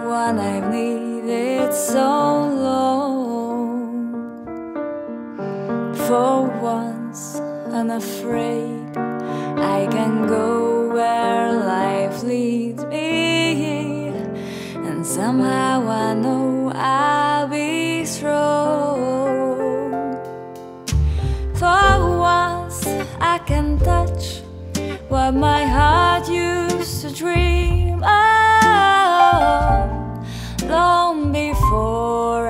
one I've needed so long. For once, unafraid, I can go where life leads me, and somehow I know I'll be strong. For once, I can touch what my heart used to dream of long before